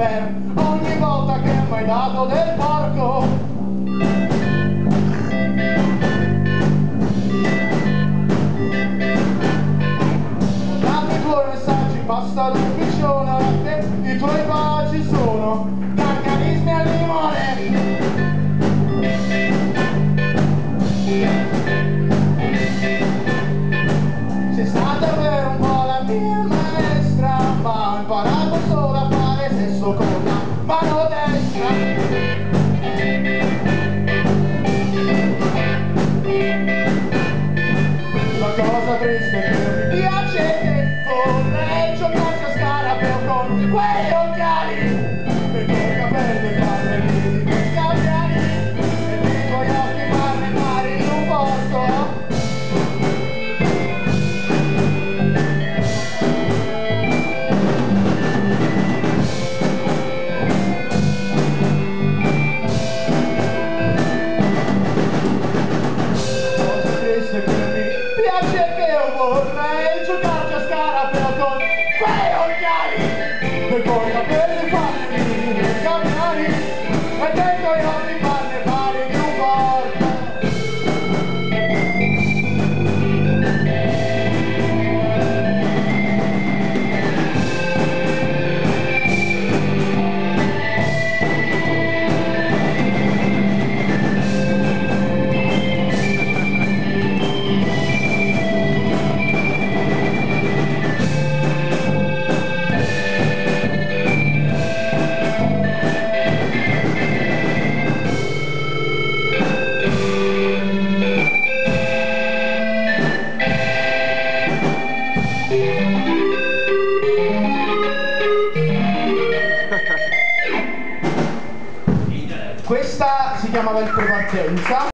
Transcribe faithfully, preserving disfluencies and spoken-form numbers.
per ogni volta che mi hai dato del porco. Dammi i tuoi messaggi, pasta d'un piccione, ora che i tuoi baci sono organismi al limone. Sei stata per un po' la mia maestra, ma ho imparato solo a fare sesso con la mano destra. La cosa triste è che mi piace che vorrei giocarci a scarabeo con quei occhiali e quei capelli carnelli di scaviali e dei tuoi occhi parlamentari in un porto. Vorrei giocarci a scarabeo con quei occhiali e con i capelli farli e camminari e dei tuoi occhi farne pari di un porto. Questa si chiamava il prepartenza.